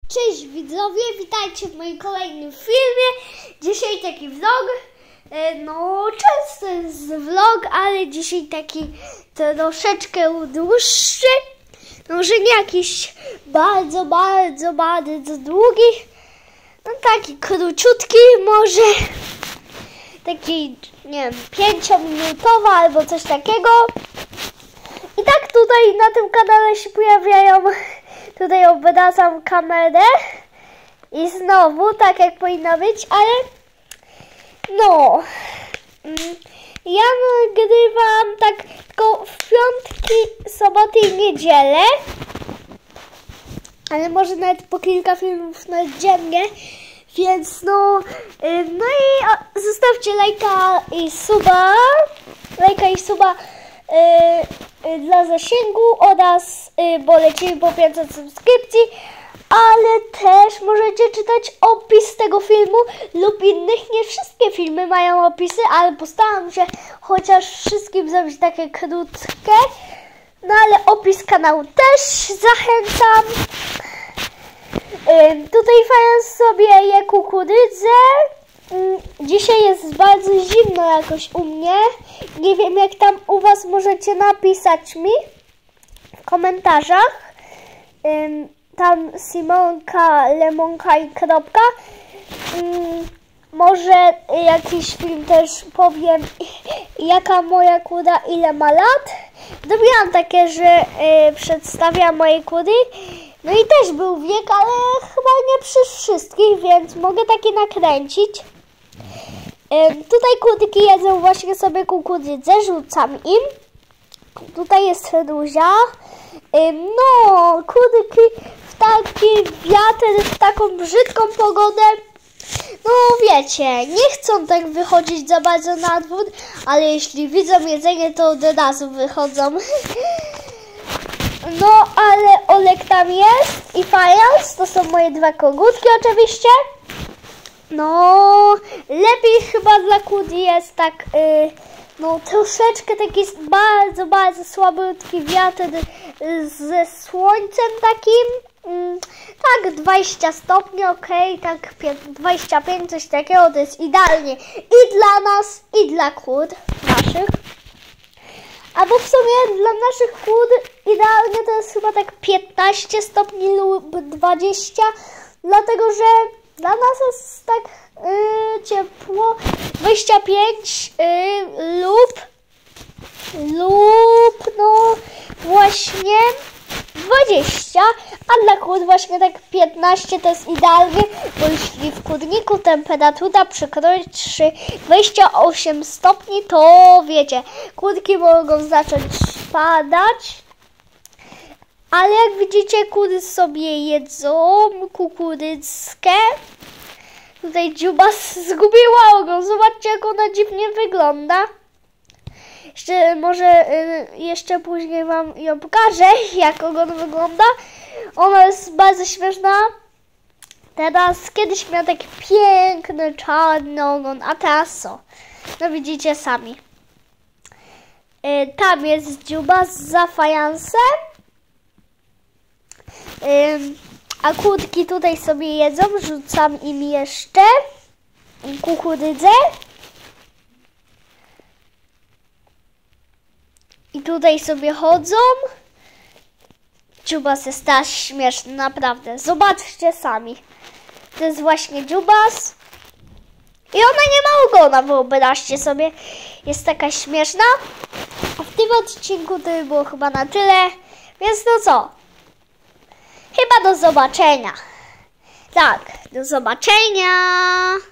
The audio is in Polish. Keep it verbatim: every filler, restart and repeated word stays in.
Cześć widzowie, witajcie w moim kolejnym filmie. Dzisiaj taki vlog, no często jest vlog, ale dzisiaj taki troszeczkę dłuższy. Może nie jakiś bardzo, bardzo, bardzo długi, no taki króciutki może, taki, nie wiem, pięciominutowy albo coś takiego. I tak tutaj na tym kanale się pojawiają, tutaj obracam kamerę i znowu tak jak powinno być, ale no, ja nagrywam tak tylko w piątki, soboty i niedzielę, ale może nawet po kilka filmów na dziennie, więc no, no i zostawcie lajka i suba, lajka i suba Yy, dla zasięgu oraz yy, bo lecimy po pięćset subskrypcji, ale też możecie czytać opis tego filmu lub innych. Nie wszystkie filmy mają opisy, ale postaram się chociaż wszystkim zrobić takie krótkie. No ale opis kanału też zachęcam. Yy, tutaj fajnie sobie je kukurydzę. Dzisiaj jest bardzo zimno jakoś u mnie. Nie wiem jak tam u was, możecie napisać mi w komentarzach. Tam Simonka, Lemonka i kropka. Może jakiś film też powiem, jaka moja kura ile ma lat. Zrobiłam takie, że przedstawiam moje kury. No i też był wiek, ale chyba nie przy wszystkich, więc mogę takie nakręcić. Tutaj kurki jedzą właśnie sobie kukurydzę, rzucam im. Tutaj jest Feruzia. No, kurki w taki wiatr, w taką brzydką pogodę. No wiecie, nie chcą tak wychodzić za bardzo na dwór, ale jeśli widzą jedzenie, to od razu wychodzą. No, ale Olek tam jest i Fajans, to są moje dwa kogutki oczywiście. No, lepiej chyba dla kury jest tak, yy, no troszeczkę taki bardzo, bardzo słabutki wiatr yy, ze słońcem takim. Yy, tak, dwadzieścia stopni, ok, tak dwadzieścia pięć, coś takiego, to jest idealnie i dla nas, i dla kur naszych. Albo w sumie dla naszych kur idealnie to jest chyba tak piętnaście stopni lub dwadzieścia, dlatego że dla nas jest tak yy, ciepło, dwadzieścia pięć yy, lub, lub no właśnie dwadzieścia, a dla kur właśnie tak piętnaście to jest idealnie, bo jeśli w kurniku temperatura przekroczy dwadzieścia osiem stopni, to wiecie, kurki mogą zacząć spadać. Ale jak widzicie, kury sobie jedzą kukurydzkę. Tutaj Dziubas zgubiła ogon. Zobaczcie, jak ona dziwnie wygląda. Jeszcze może y, jeszcze później wam ją pokażę, jak ogon wygląda. Ona jest bardzo śmieszna. Teraz kiedyś miała taki piękny, czarny ogon, a teraz co? No widzicie sami. Y, tam jest Dziubas za fajansem. Ym, a kurki tutaj sobie jedzą, rzucam im jeszcze kukurydzę. I tutaj sobie chodzą. Dziubas jest też śmieszny, naprawdę. Zobaczcie sami. To jest właśnie Dziubas. I ona nie ma ogona, wyobraźcie sobie. Jest taka śmieszna. A w tym odcinku to by było chyba na tyle. Więc no co? Chyba do zobaczenia. Tak, do zobaczenia.